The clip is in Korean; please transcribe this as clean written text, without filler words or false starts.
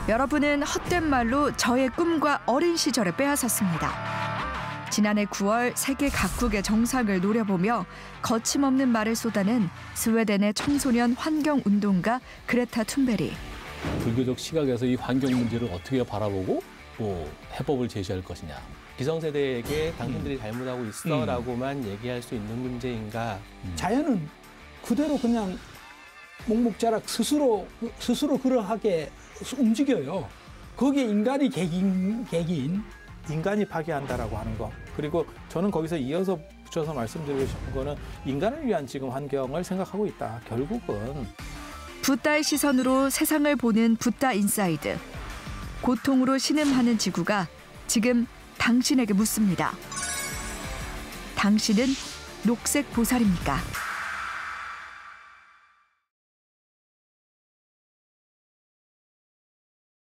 여러분은 헛된 말로 저의 꿈과 어린 시절을 빼앗았습니다. 지난해 9월 세계 각국의 정상을 노려보며 거침없는 말을 쏟아낸 스웨덴의 청소년 환경운동가 그레타 툰베리. 불교적 시각에서 이 환경 문제를 어떻게 바라보고 해법을 제시할 것이냐. 기성세대에게 당신들이 잘못하고 있어라고만 얘기할 수 있는 문제인가. 자연은 그대로 그냥 목목자락 스스로 그러하게 움직여요. 거기에 인간이 객인. 인간이 파괴한다라고 하는 거. 그리고 저는 거기서 이어서 붙여서 말씀드리고 싶은 거는 인간을 위한 지금 환경을 생각하고 있다. 결국은. 붓다의 시선으로 세상을 보는 붓다 인사이드. 고통으로 신음하는 지구가 지금 당신에게 묻습니다. 당신은 녹색 보살입니까?